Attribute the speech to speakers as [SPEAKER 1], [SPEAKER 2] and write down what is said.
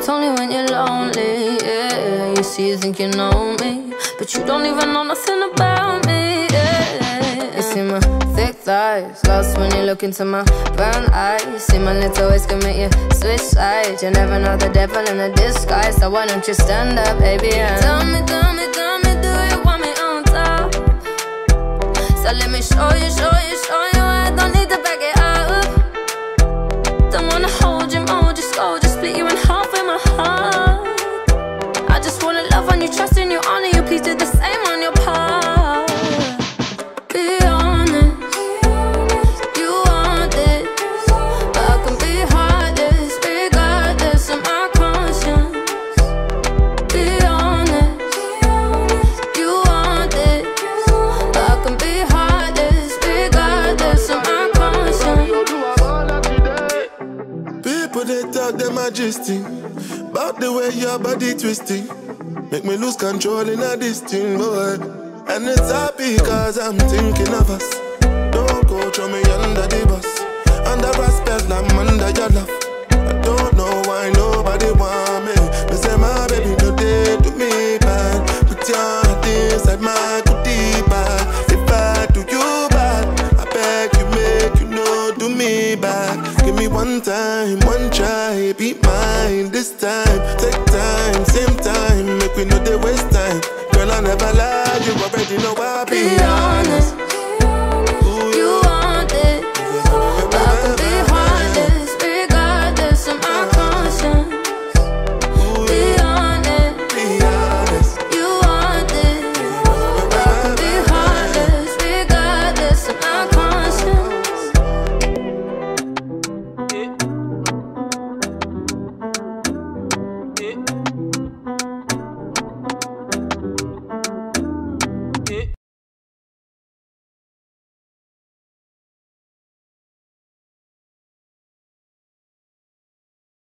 [SPEAKER 1] out only when you're lonely, yeah. You see, you think you know me, but you don't even know nothing about me, yeah. You see my thick thighs, lost when you look into my brown eyes. See my little ways can make you switch sides. You never know the devil in a disguise, so why don't you stand up, baby, and tell me, do you want me on top? So let me show you, I don't need to back it up. Don't wanna hold you, mold you, scold you, split you in half with my heart. I just wanna love on you, trust in you, honor you, please do the same on your part. Be honest, you want this, but I can be heartless, regardless of my conscience. Be honest, you want this, but I can be heartless, regardless of my conscience.
[SPEAKER 2] People they talk them majesty about the way your body twisting, make me lose control in a this thing, boy. And it's happy cause I'm thinking of us. Don't go throw me under the bus, under respect, I'm under your love. I don't know why nobody want me. Me say my baby no day to me bad. Put your heart inside my goodie bag. If I do you bad, I beg you make you know do me back. Give me one time, one try, be mine this time.